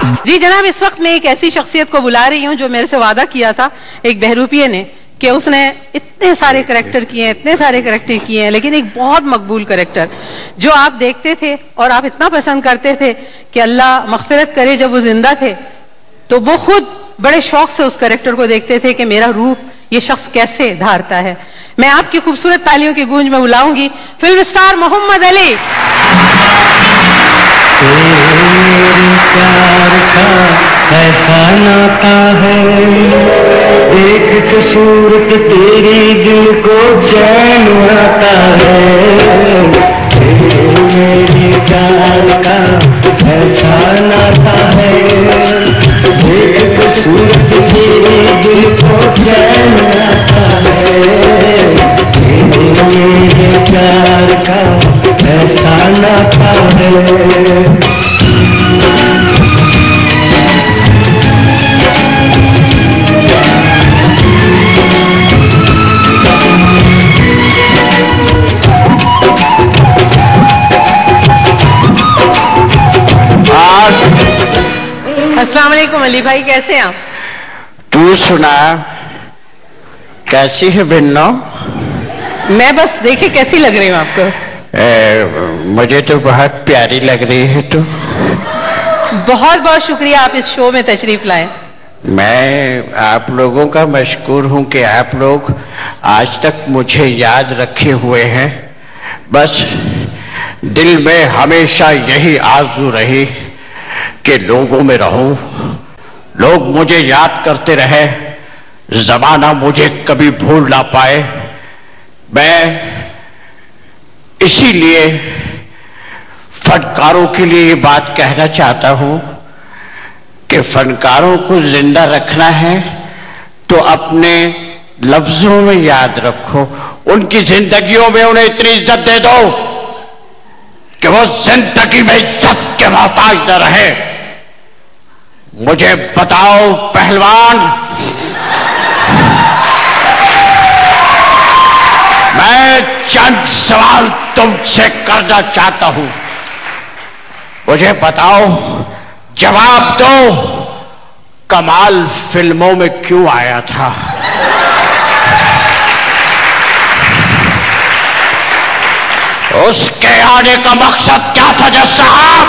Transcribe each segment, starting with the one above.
जी जनाब, इस वक्त मैं एक ऐसी शख्सियत को बुला रही हूँ जो मेरे से वादा किया था एक बहरूपिये ने कि उसने इतने सारे करैक्टर किए हैं, लेकिन एक बहुत मकबूल करैक्टर जो आप देखते थे और आप इतना पसंद करते थे कि अल्लाह मग़फ़िरत करे, जब वो जिंदा थे तो वो खुद बड़े शौक से उस करैक्टर को देखते थे कि मेरा रूप ये शख्स कैसे धारता है। मैं आपकी खूबसूरत तालियों की गूंज में बुलाऊंगी फिल्म स्टार मोहम्मद अली। प्यार का ऐसा नाता है, देख के सूरत तेरी दिल को चैन आता है। मेरे प्यार का ऐसा नाता है, देख के सूरत तेरी दिल को चैन आता है। मेरे प्यार का ऐसा नाता है। अस्सलाम वालेकुम अली भाई, कैसे हैं आप? तू सुना, कैसी है भिन्नो? मैं बस देखे कैसी लग रही हूँ आपको? मुझे तो बहुत प्यारी लग रही है। तो बहुत बहुत शुक्रिया आप इस शो में तशरीफ लाए। मैं आप लोगों का मशकूर हूँ कि आप लोग आज तक मुझे याद रखे हुए हैं। बस दिल में हमेशा यही आरज़ू रही कि लोगों में रहूं, लोग मुझे याद करते रहे, ज़माना मुझे कभी भूल ना पाए। मैं इसीलिए फनकारों के लिए ये बात कहना चाहता हूं कि फनकारों को जिंदा रखना है तो अपने लफ्जों में याद रखो, उनकी जिंदगियों में उन्हें इतनी इज्जत दे दो कि वो जिंदगी में इज्जत के मोहताज न रहे। मुझे बताओ पहलवान, मैं चंद सवाल तुमसे करना चाहता हूं, मुझे बताओ, जवाब दो, कमाल फिल्मों में क्यों आया था? उसके आने का मकसद क्या था जज साहब?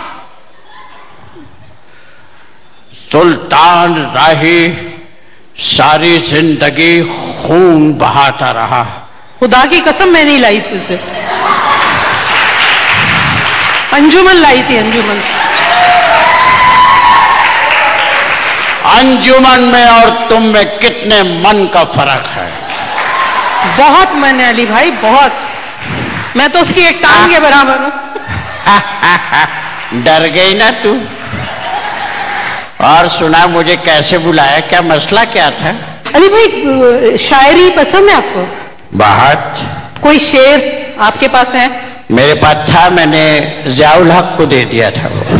सुल्तान राही सारी जिंदगी खून बहाता रहा। खुदा की कसम मैं नहीं लाई थी उसे, अंजुमन लाई थी। अंजुमन में और तुम में कितने मन का फर्क है? बहुत मन है अली भाई, बहुत। मैं तो उसकी एक टांग के बराबर हूं। डर गई ना तू? और सुना, मुझे कैसे बुलाया, क्या मसला क्या था? अली भाई, शायरी पसंद है आपको? बहुत। कोई शेर आपके पास है? मेरे पास था, मैंने ज़ियाउल हक को दे दिया था वो।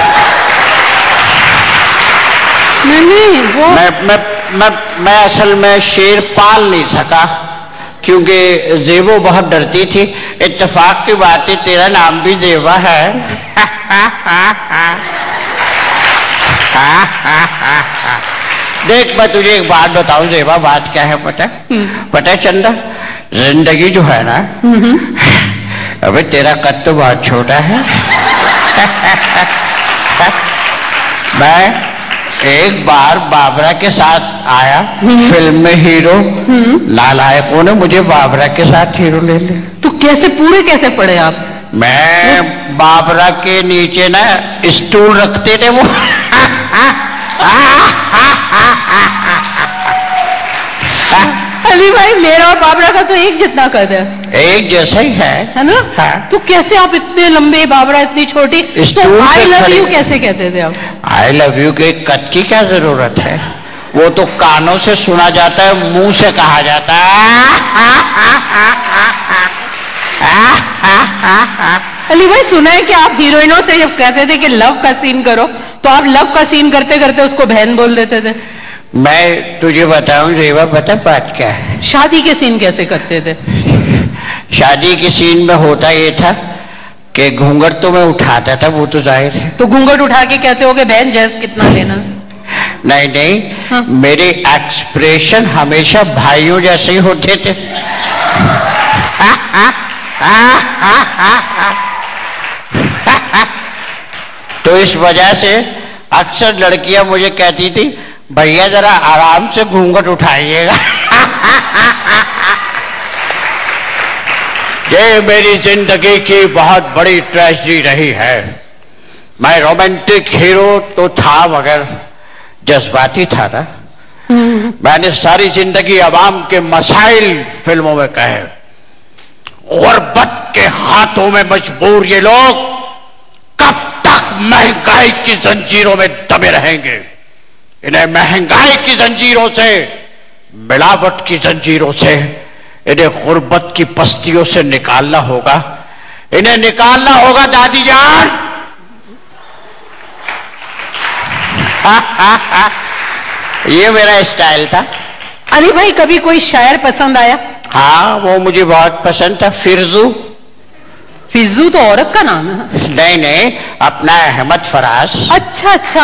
नहीं, वो मैं असल में शेर पाल नहीं सका क्योंकि जेबो बहुत डरती थी। इत्तेफाक की बात है, तेरा नाम भी जेबा है। देख, मैं तुझे एक बात बताऊं जेबा, बात क्या है पता है चंदा? जिंदगी जो है ना, अबे तेरा कद तो बहुत छोटा है। मैं एक बार बाबरा के साथ आया फिल्म में, हीरो नालायकों ने मुझे बाबरा के साथ हीरो ले लिया। तो कैसे पूरे कैसे पड़े आप? मैं बाबरा के नीचे ना स्टूल रखते थे वो। अली भाई, मेरा और बाबरा का तो एक जितना कद है। एक जैसा ही है ना? हाँ। तो कैसे आप इतने लंबे, बाबरा इतनी छोटी? तो आई लव यू कैसे कहते थे आप? आई लव यू के कद की क्या जरूरत है? वो तो कानों से सुना जाता है, मुंह से कहा जाता है। अली भाई, सुना है कि आप हीरोइनों से जब कहते थे कि लव का सीन करो तो आप लव का सीन करते करते उसको बहन बोल देते थे। मैं तुझे बताऊं रेवा, पता बात क्या है? शादी के सीन कैसे करते थे? शादी के सीन में होता ये था कि घूंघट तो मैं उठाता था, वो तो जाहिर है। तो घूंघट उठा के कहते हो कि बहन जैस कितना लेना? नहीं नहीं, हाँ? मेरे एक्सप्रेशन हमेशा भाइयों जैसे ही होते थे। तो इस वजह से अक्सर लड़कियां मुझे कहती थी, भैया जरा आराम से घूंघट उठाइएगा। ये मेरी जिंदगी की बहुत बड़ी ट्रेजेडी रही है। मैं रोमांटिक हीरो तो था मगर जज्बाती था ना। मैंने सारी जिंदगी अवाम के मसाइल फिल्मों में कहे। गुर्बत के हाथों में मजबूर ये लोग कब तक महंगाई की जंजीरों में दबे रहेंगे? इन्हें महंगाई की जंजीरों से, मिलावट की जंजीरों से, इन्हें गुर्बत की पस्तियों से निकालना होगा। इन्हें निकालना होगा दादी जान। ये मेरा स्टाइल था। अली भाई, कभी कोई शायर पसंद आया? हाँ, वो मुझे बहुत पसंद था, फिरजू। फिजू तो औरत का नाम है। नहीं नहीं, अपना अहमद फराज। अच्छा अच्छा,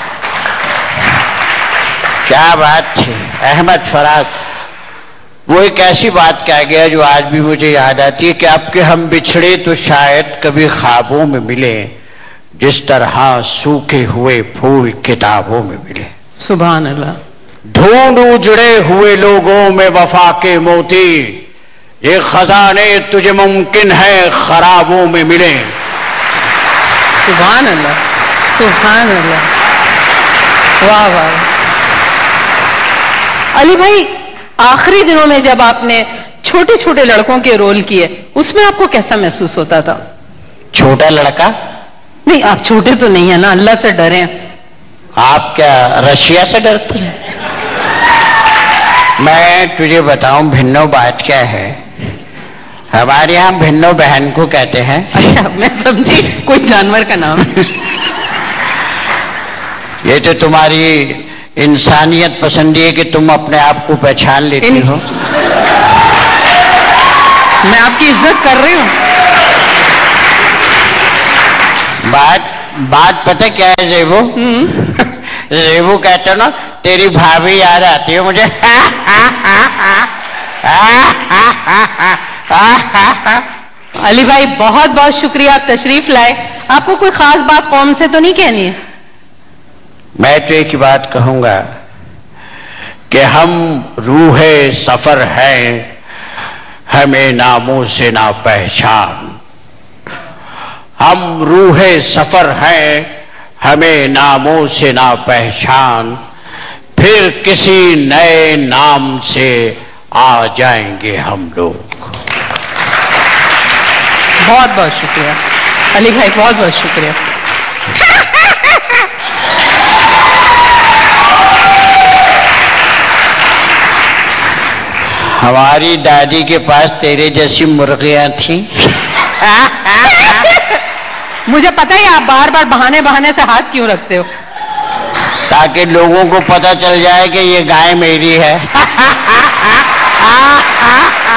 क्या बात थी, अहमद फराज। वो एक ऐसी बात कह गया जो आज भी मुझे याद आती है कि आपके हम बिछड़े तो शायद कभी ख्वाबों में मिले, जिस तरह सूखे हुए फूल किताबों में मिले। सुभान अल्लाह। ढूंढ उजड़े हुए लोगों में वफा के मोती, ये खजाने तुझे मुमकिन है खराबों में मिले। सुभान अल्लाह, सुभान अल्लाह, वाह वाह। अली भाई, आखिरी दिनों में जब आपने छोटे छोटे लड़कों के रोल किए, उसमें आपको कैसा महसूस होता था? छोटा लड़का? नहीं, आप छोटे तो नहीं है ना, अल्लाह से डरे। आप क्या रशिया से डरते हैं? मैं तुझे बताऊं भिन्नो बात क्या है। हमारे यहाँ भिन्नो बहन को कहते हैं। अच्छा, मैं समझी कोई जानवर का नाम। ये तो तुम्हारी इंसानियत पसंदी है कि तुम अपने आप को पहचान लेती हो। मैं आपकी इज्जत कर रही हूँ। बात पता क्या है जेबू? जेबू कहते ना, तेरी भाभी याद आती है मुझे। अली भाई, बहुत बहुत शुक्रिया, आप तशरीफ लाए। आपको कोई खास बात कौम से तो नहीं कहनी है? मैं तो एक ही बात कहूंगा कि हम रूहे सफर हैं, हमें नामों से ना पहचान। हम रूहे सफर हैं, हमें नामों से ना पहचान, फिर किसी नए नाम से आ जाएंगे हम लोग। बहुत बहुत शुक्रिया अली भाई, बहुत बहुत शुक्रिया। हमारी दादी के पास तेरे जैसी मुर्गियां थी। मुझे पता है आप बार बार बहाने से हाथ क्यों रखते हो? ताकि लोगों को पता चल जाए कि ये गाय मेरी है।